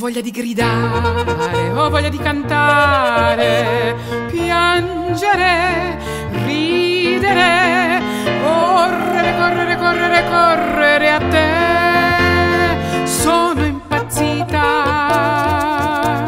voglia di gridare, ho voglia di cantare, piangere, ridere, correre, correre, correre, correre a te. Sono impazzita,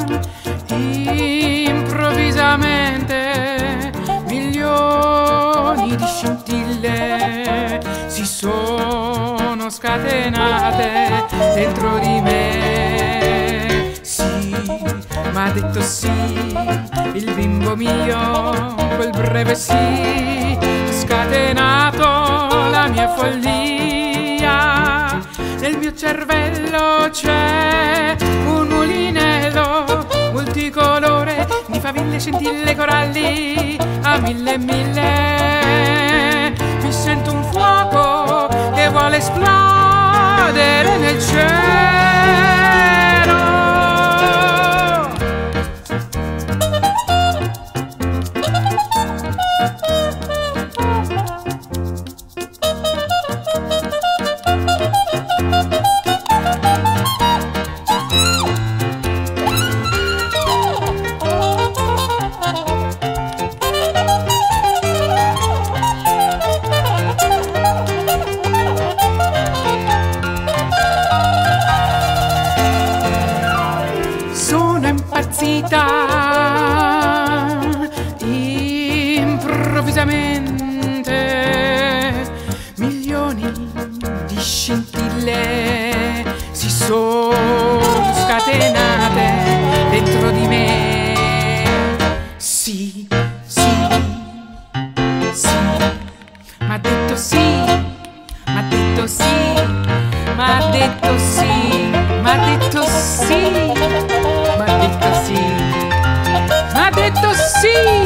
improvvisamente milioni di scintille si sono scatenate dentro di me. Sì, m'ha detto sì, il bimbo mio, quel breve sì, ha scatenato la mia follia. Nel mio cervello c'è un mulinello multicolore di faville, scintille, coralli a mille e mille. Mi sento un fuoco che vuole esplodere nel cielo. Improvvisamente milioni di scintille si sono scatenate dentro di me. Sì, sì, sì, m'ha detto sì, m'ha detto sì, m'ha detto sì, m'ha detto sì, m'ha detto sì, m'ha detto sì.